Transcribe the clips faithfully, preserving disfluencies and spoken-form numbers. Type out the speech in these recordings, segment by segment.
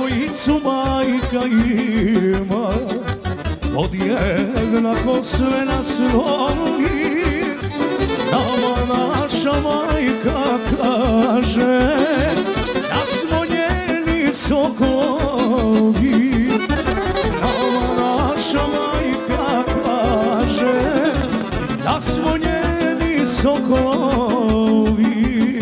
dvojicu majka ima, podjednako sve nas voli. Nama naša majka kaže da smo njeni sokolovi. Nama naša majka kaže da smo njeni sokolovi.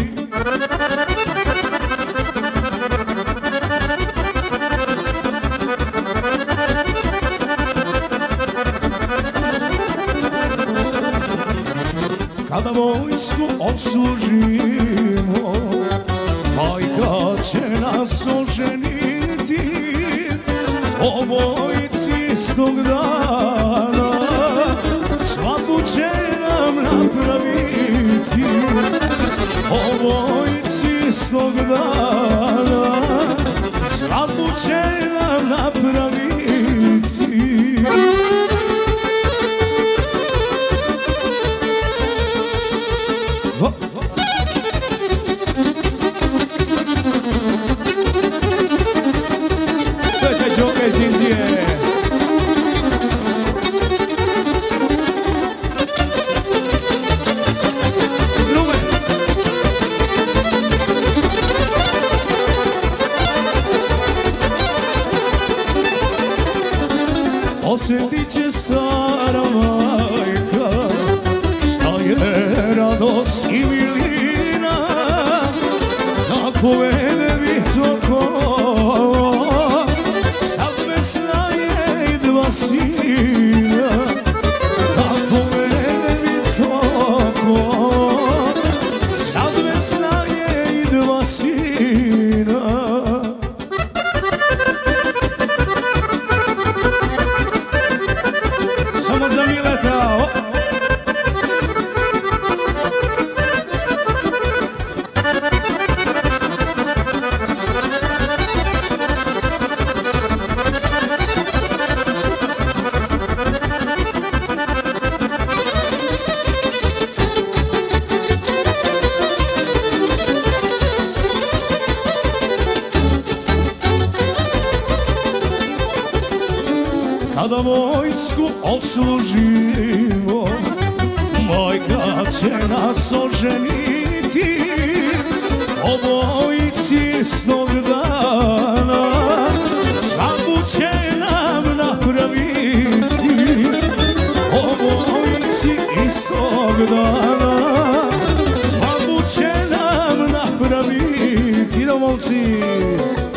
Kada vojsku odslužimo, majka će nas oženiti. Obojici istog dana svadbu će nam napraviti. Obojici istog dana svadbu će nam napraviti. Osjetit će stara majka šta je radost i milina, kako vede mi to kolo, sad vesna je i dva sina. Kako vede mi to kolo, sad vesna je i dva sina. Samo za Mileta, o! Kada vojsku odslužimo, majka će nas oženiti. Obojici istog dana svadbu će nam napraviti. Obojici istog dana svadbu će nam napraviti. Idemo, momci!